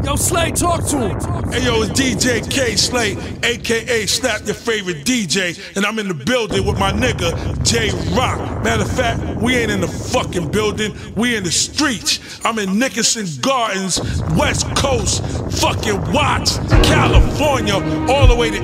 Yo, Slay, talk to him. Hey yo, it's DJ K Slay, aka Snap Your Favorite DJ, and I'm in the building with my nigga J Rock. Matter of fact, we ain't in the fucking building, we in the streets. I'm in Nickerson Gardens, West Coast, fucking Watts, California, all the way to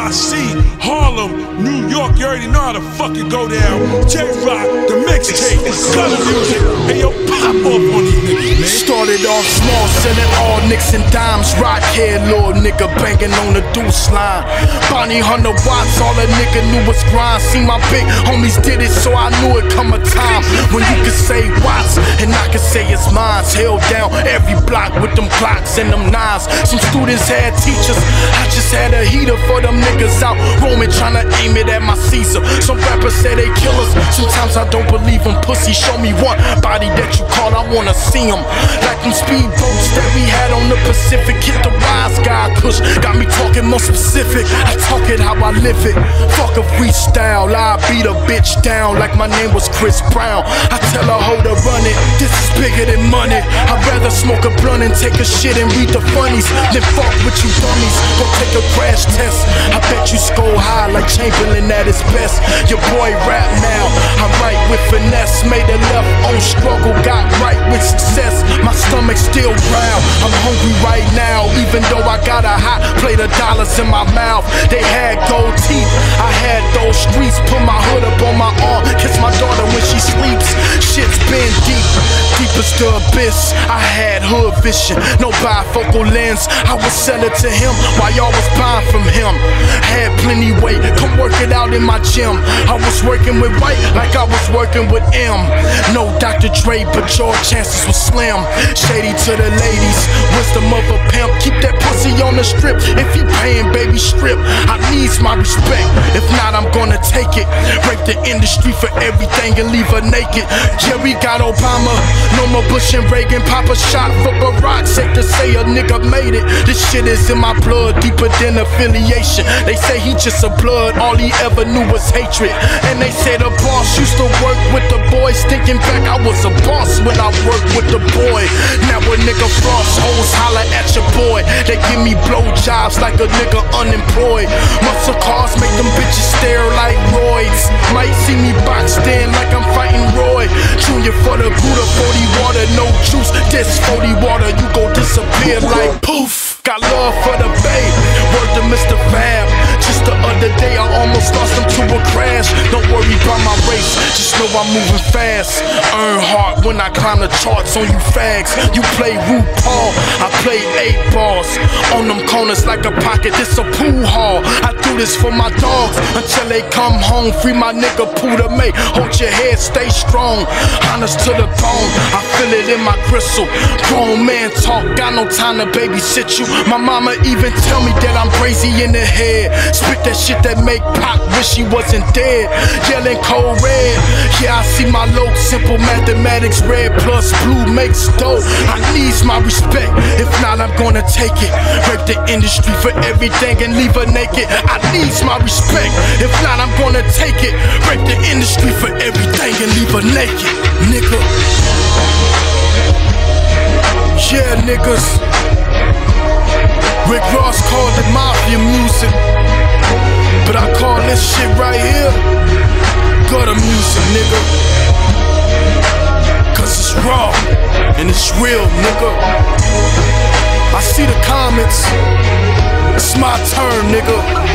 NYC, Harlem, New York. You already know how to fucking go down. J Rock, the mixtape, gutter music. Hey yo, pop off on these niggas, man. Started off small, selling all nicks and dimes. Rock head, little nigga banging on the deuce line. Bonnie 100 watts, all a nigga knew was grind. See my big homies did it, so I knew it come a time when you could say watts and I could say it's mine. Held down every block with them clocks and them knives. Some students had teachers, I just had a heater for them niggas out roaming, trying to aim it at my Caesar. Some rappers say they killers, sometimes I don't believe them. Pussy, show me one body that you caught, I wanna see them. Like them speedboats that we had on the Pacific. Hit the wise guy, Kush got me talking more specific. I talk it how I live it. Fuck a freestyle, I beat a bitch down like my name was Chris Brown. I tell a hoe to run it, this is bigger than money. I'd rather smoke a blunt and take a shit and read the funnies than fuck with you dummies. Go take a crash test, I bet you score high like Chamberlain at his best. Your boy rap now, I'm right with finesse. Made a left on struggle, got right with success. My stomach still growl, I'm hungry right now, even though I got a hot plate of dollars in my mouth. They had gold teeth, I had those streets. Put my hood up on my arm, kiss my daughter when she sleeps. Shit's been deep, deep as the abyss. I had hood vision, no bifocal lens. I would sell it to him while y'all was buying from him. Had plenty weight, come work it out in my gym. I was working with White like I was working with M. No Dr. Dre, but your chances were slim. Shady to the ladies, wisdom of a pimp. Keep that pussy on the strip. If you paying, baby, strip. I needs my respect. If not, I'm gonna take it. Break the industry for everything and leave her naked. Jerry got Obama, no more Bush and Reagan. Pop a shot for Barack, safe to say a nigga made it. This shit is in my blood, deeper than affiliation. They say he just a blood, all he ever knew was hatred. And they say the boss used to work with the boys. Thinking back, I was a boss when I worked with the boy. Now a nigga frost hoes holler at your boy. They give me blowjobs like a nigga unemployed. Muscle cars make them bitches stare like roids. Might see me boxed in like I'm fighting Roy Junior for the Buddha. 40 water, no juice. This 40 water, you gon' disappear like poof. Got love for the babe, word to Mr. Fab. Just the other day I almost lost him to a crash. Don't worry about my race, just know I'm moving fast. Earn heart when I climb the charts on you fags. You play RuPaul, I play 8 balls. On them corners like a pocket, this a pool hall. I do this for my dogs until they come home. Free my nigga Puda May, hold your head, stay strong. Honest to the bone, I feel it in my gristle. Grown man talk, got no time to babysit you. My mama even tell me that I'm crazy in the head. Spit that shit that make Pac wish he wasn't dead. Yelling cold red, yeah I see my low. Simple mathematics, red plus blue makes dope. I needs my respect, if not I'm gonna take it. Rape the industry for everything and leave her naked. I needs my respect, if not I'm gonna take it. Rape the industry for everything and leave her naked, nigga. Yeah, niggas. Rick Ross called it mafia music, but I call this shit right here gutter music, nigga. Cause it's raw and it's real, nigga. I see the comments, it's my turn, nigga.